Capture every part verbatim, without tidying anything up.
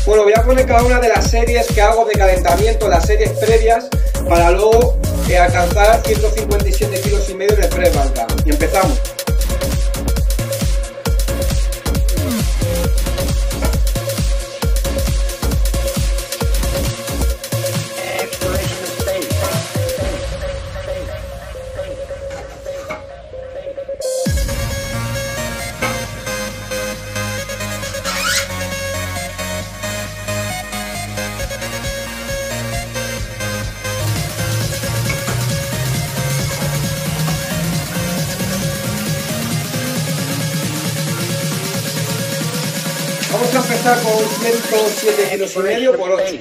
Bueno, voy a poner cada una de las series que hago de calentamiento, las series previas, para luego eh, alcanzar ciento cincuenta y siete kilos y medio de press banca. Y empezamos. Vamos a empezar con ciento siete kilos y medio por ocho.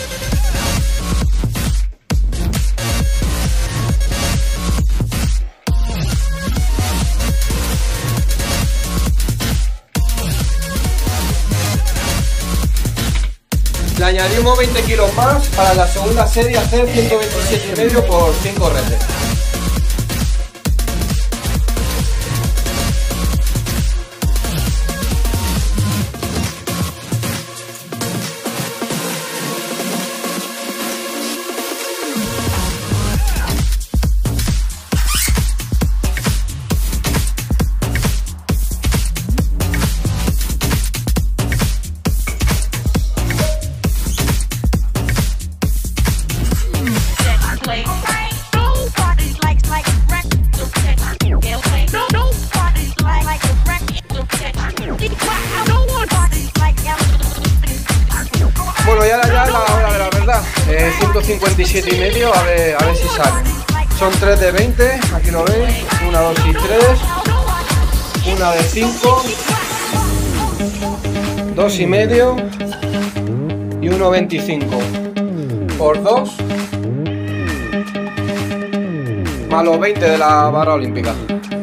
Le añadimos veinte kilos más para la segunda serie hacer ciento veintisiete y medio por cinco reps. Bueno, ya, ya es la hora de la verdad. eh, ciento cincuenta y siete y medio, a ver, a ver si sale. Son tres de veinte, aquí lo veis. Una, dos y tres. Una de cinco. Dos y medio. Y uno veinticinco. Por dos. Más los veinte de la barra olímpica.